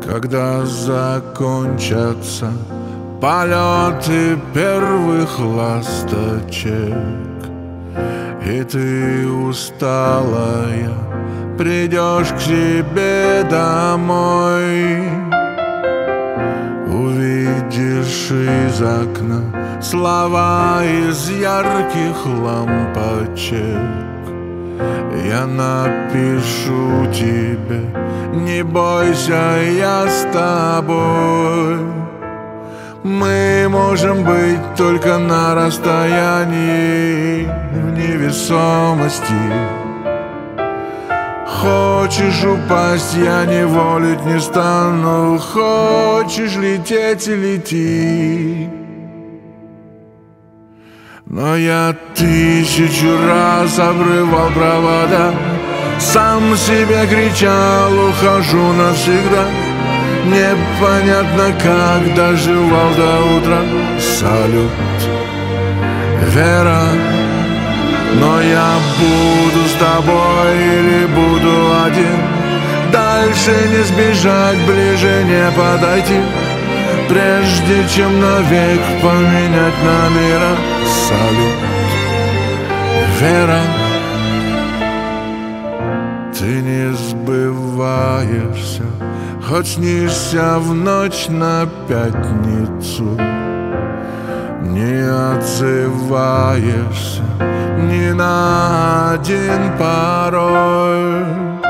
Когда закончатся полеты первых ласточек, и ты усталая придешь к себе домой, увидишь из окна слова из ярких лампочек. Я напишу тебе: не бойся, я с тобой. Мы можем быть только на расстоянии, в невесомости. Хочешь упасть, я не волить не стану. Хочешь лететь — лети. Но я 1000 раз обрывал провода, сам себе кричал: ухожу навсегда. Непонятно как доживал до утра. Салют, Вера. Но я буду с тобой или буду один. Дальше не сбежать, ближе не подойти, прежде чем навек поменять номера. Салют, Вера. Ты не сбываешься, хоть снишься в ночь на пятницу. Не отзываешься ни на один пароль,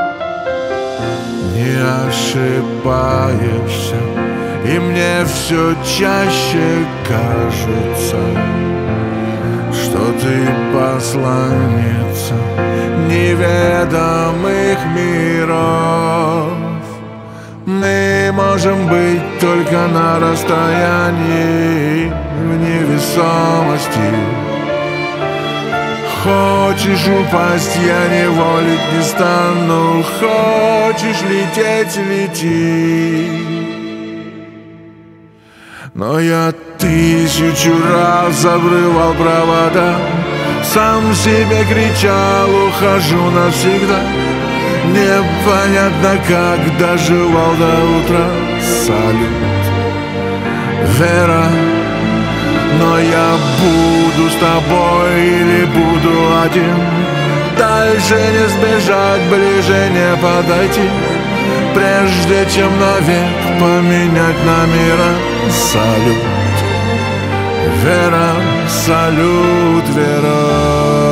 не ошибаешься, и мне все чаще кажется, что ты посланница неведомых миров. Мы можем быть только на расстоянии, в невесомости. Хочешь упасть, я не волить не стану. Хочешь лететь — лети. Но я 1000 раз обрывал провода, сам себе кричал: ухожу навсегда. Непонятно как доживал до утра. Салют, Вера. Но я буду с тобой или буду один. Дальше не сбежать, ближе не подойти, прежде чем навек поменять номера. Салют, Вера. Салют, Вера.